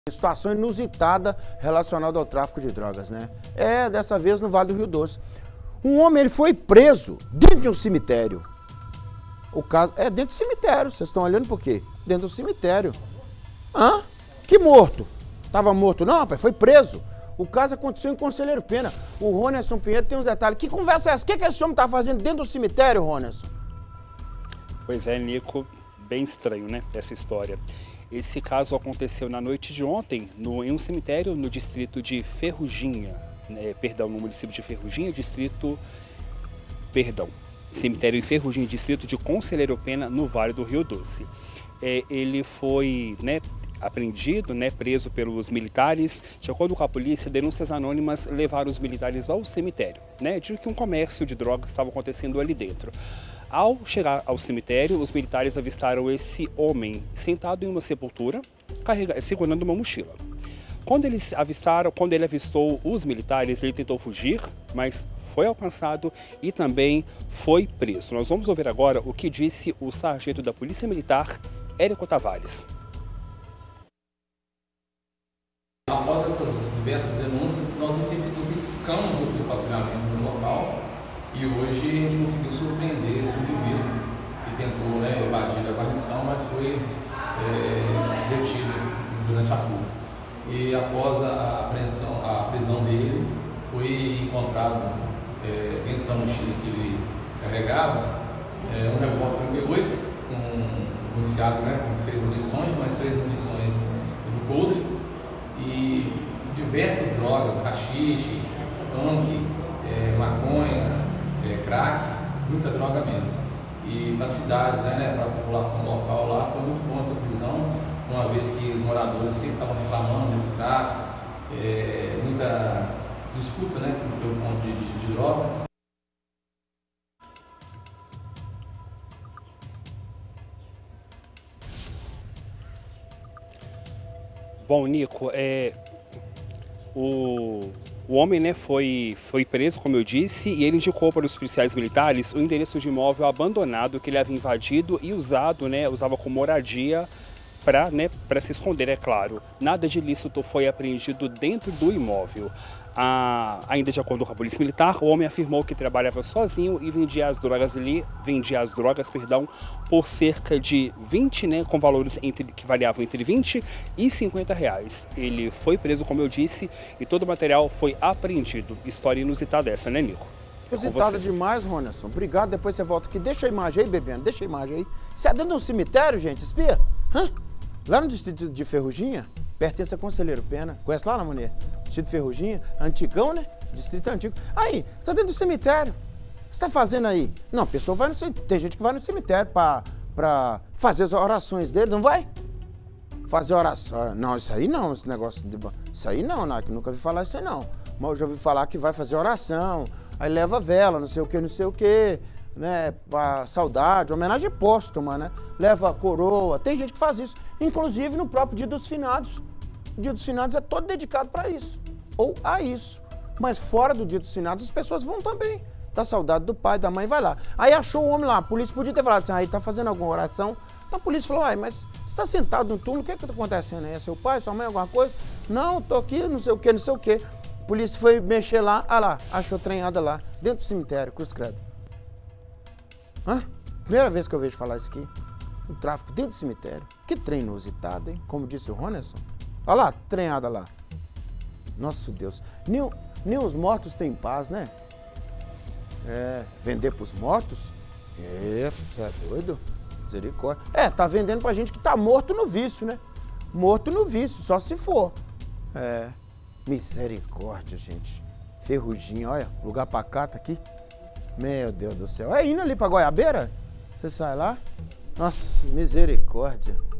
Situação inusitada relacionada ao tráfico de drogas, né? Dessa vez no Vale do Rio Doce. Um homem, ele foi preso dentro de um cemitério. O caso é dentro do cemitério. Vocês estão olhando por quê? Dentro do cemitério. Hã? Que morto? Tava morto não, rapaz, foi preso. O caso aconteceu em Conselheiro Pena. O Ronerson Pinheiro tem uns detalhes. Que conversa é essa? O que esse homem tá fazendo dentro do cemitério, Ronerson? Pois é, Nico, bem estranho, né, essa história. Esse caso aconteceu na noite de ontem em um cemitério no distrito de Ferruginha, no município de Ferruginha, cemitério em Ferruginha, distrito de Conselheiro Pena, no Vale do Rio Doce. Ele foi, apreendido, preso pelos militares. De acordo com a polícia, denúncias anônimas levaram os militares ao cemitério, de que um comércio de drogas estava acontecendo ali dentro. Ao chegar ao cemitério, os militares avistaram esse homem sentado em uma sepultura, segurando uma mochila. Quando ele avistou os militares, ele tentou fugir, mas foi alcançado e também foi preso. Nós vamos ouvir agora o que disse o sargento da Polícia Militar, Érico Tavares. Após essas diversas denúncias, nós intensificamos o patrulhamento no local e hoje a gente conseguiu surpreender esse indivíduo que tentou evadir a guarnição, mas foi detido durante a fuga. E após a prisão dele, foi encontrado dentro da mochila que ele carregava um revólver 38, municiado com 6 munições, mais 3 munições do coldre, e diversas drogas, haxixe, skunk, maconha, crack, muita droga mesmo. E para a cidade, para a população local lá, foi muito bom essa prisão, uma vez que os moradores sempre estavam reclamando desse tráfico, muita disputa pelo ponto de droga. Bom, Nico, o homem foi preso, como eu disse, e ele indicou para os policiais militares o endereço de imóvel abandonado que ele havia invadido e usava como moradia para se esconder, é claro. Nada de ilícito foi apreendido dentro do imóvel. Ainda de acordo com a Polícia Militar, o homem afirmou que trabalhava sozinho e vendia as drogas por cerca de 20, com valores que variavam entre 20 e 50 reais. Ele foi preso, como eu disse, e todo o material foi apreendido. História inusitada essa, né, Nico? Inusitada demais, Ronerson. Obrigado, depois você volta aqui. Deixa a imagem aí, bebendo, deixa a imagem aí. Você é dentro de um cemitério, gente, espia? Lá no distrito de Ferruginha, pertence a Conselheiro Pena. Conhece lá, Lamonet? Distrito de Ferruginha, antigão, né? Distrito antigo. Aí, você tá dentro do cemitério. O que você tá fazendo aí? Não, a pessoa vai no cemitério. Tem gente que vai no cemitério pra fazer as orações dele, não vai? Fazer oração. Não, isso aí não, esse negócio de... Isso aí não, nunca ouvi falar isso aí não. Mas eu já ouvi falar que vai fazer oração, aí leva vela, não sei o que, pra saudade, homenagem póstuma, leva coroa, tem gente que faz isso, inclusive no próprio Dia dos Finados. O Dia dos Finados é todo dedicado para isso, ou a isso. Mas fora do Dia dos Finados, as pessoas vão também. Dá saudade do pai, da mãe, vai lá. Aí achou o homem lá, a polícia podia ter falado assim, aí tá fazendo alguma oração. A polícia falou, mas você tá sentado no túmulo, o que tá acontecendo aí? É seu pai, sua mãe, alguma coisa? Não, tô aqui, não sei o que. A polícia foi mexer lá, achou treinada lá, dentro do cemitério, cruz credo. Primeira vez que eu vejo falar isso aqui. O tráfico dentro do cemitério. Que trem inusitado, hein? Como disse o Ronerson. Olha lá, treinada lá. Nossa Deus. Nem os mortos têm paz, né? Vender pros mortos? Você é doido? Misericórdia. Tá vendendo pra gente que tá morto no vício, né? Morto no vício, só se for. Misericórdia, gente. Ferruginha, olha, lugar pacato aqui. Meu Deus do céu. Indo ali pra Goiabeira? Você sai lá? Nossa, misericórdia.